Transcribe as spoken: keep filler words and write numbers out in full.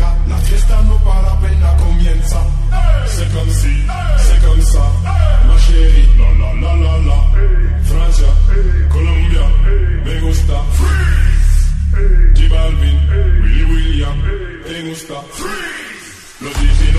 Jamaica, la fiesta no para, apenas comienza. C'est comme si, c'est comme ça, ma chérie, la la la la la. Francia, Colombia, me gusta. Freeze, J Balvin, Willy William, te gusta. Freeze, los D J